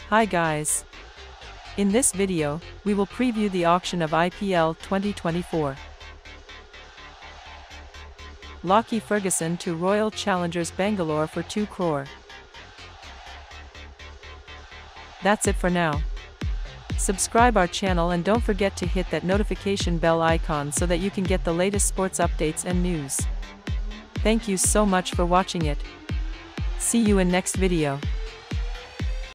Hi guys. In this video, we will preview the auction of IPL 2024. Lockie Ferguson to Royal Challengers Bangalore for 2 crore. That's it for now. Subscribe our channel and don't forget to hit that notification bell icon so that you can get the latest sports updates and news. Thank you so much for watching it. See you in next video.